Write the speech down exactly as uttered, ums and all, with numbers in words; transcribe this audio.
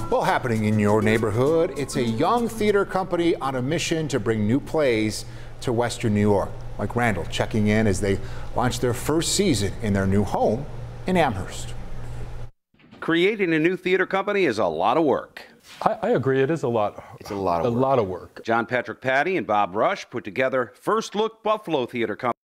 Well, happening in your neighborhood, it's a young theater company on a mission to bring new plays to Western New York. Mike Randall checking in as they launch their first season in their new home in Amherst. Creating a new theater company is a lot of work. I, I agree. It is a lot. It's a lot of a work. lot of work. John Patrick Patty and Bob Rush put together First Look Buffalo Theater Company.